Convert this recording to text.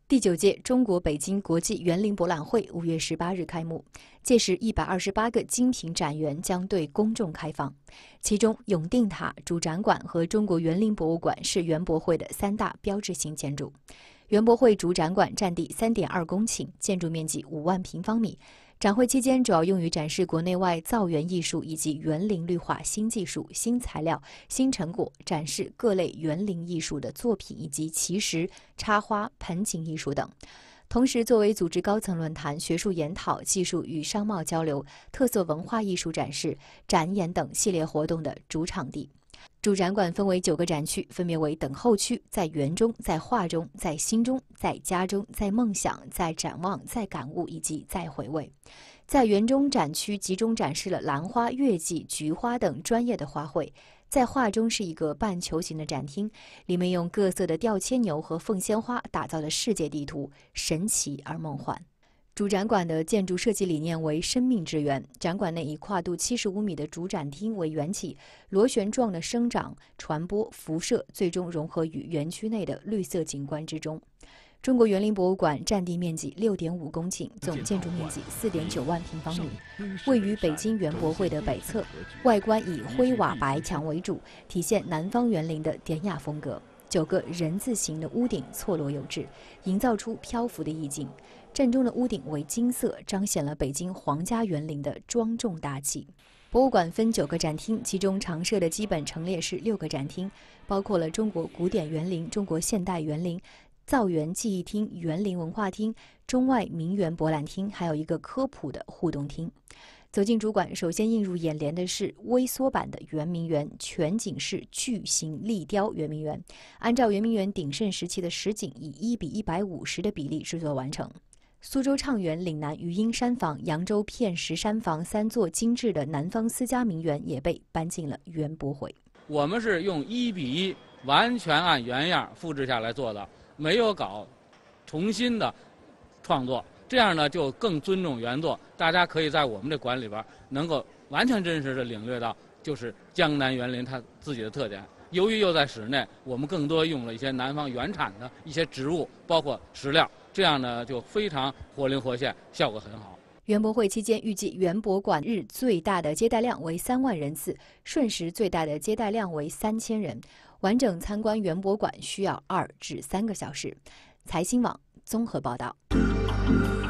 第9届中国北京国际园林博览会5月18日开幕，届时128个精品展园将对公众开放。其中，永定塔主展馆和中国园林博物馆是园博会的3大标志性建筑。园博会主展馆占地3.2公顷，建筑面积5万平方米。展会期间主要用于展示国内外造园艺术以及园林绿化新技术、新材料、新成果，展示各类园林艺术的作品以及奇石、插花、盆景艺术等。同时，作为组织高层论坛、学术研讨、技术与商贸交流、特色文化艺术展示、展演等系列活动的主场地。主展馆分为9个展区，分别为等候区、在园中、在画中、在心中、在家中、在梦想、在展望、在感悟以及在回味。在园中展区集中展示了兰花、月季、菊花等专业的花卉。在画中是一个半球形的展厅，里面用各色的吊牵牛和凤仙花打造的世界地图，神奇而梦幻。主展馆的建筑设计理念为生命之源，展馆内以跨度75米的主展厅为缘起，螺旋状的生长、传播、辐射，最终融合于园区内的绿色景观之中。中国园林博物馆占地面积6.5公顷，总建筑面积4.9万平方米，位于北京园博会的北侧，外观以灰瓦白墙为主，体现南方园林的典雅风格。9个人字形的屋顶错落有致，营造出漂浮的意境。正中的屋顶为金色，彰显了北京皇家园林的庄重大气。博物馆分9个展厅，其中常设的基本陈列是6个展厅，包括了中国古典园林、中国现代园林、造园记忆厅、园林文化厅、中外名园博览厅，还有一个科普的互动厅。走进主馆，首先映入眼帘的是微缩版的圆明园全景式巨型立雕圆明园，按照圆明园鼎盛时期的实景，以1:150的比例制作完成。苏州畅园岭南余荫山房、扬州片石山房3座精致的南方私家名园也被搬进了园博会。 我们是用1:1完全按原样复制下来做的，没有搞重新的创作，这样呢就更尊重原作。大家可以在我们这馆里边能够完全真实的领略到，就是江南园林它自己的特点。由于又在室内，我们更多用了一些南方原产的一些植物，包括石料，这样呢就非常活灵活现，效果很好。 园博会期间，预计园博馆日最大的接待量为3万人次，瞬时最大的接待量为3000人。完整参观园博馆需要2至3个小时。财新网综合报道。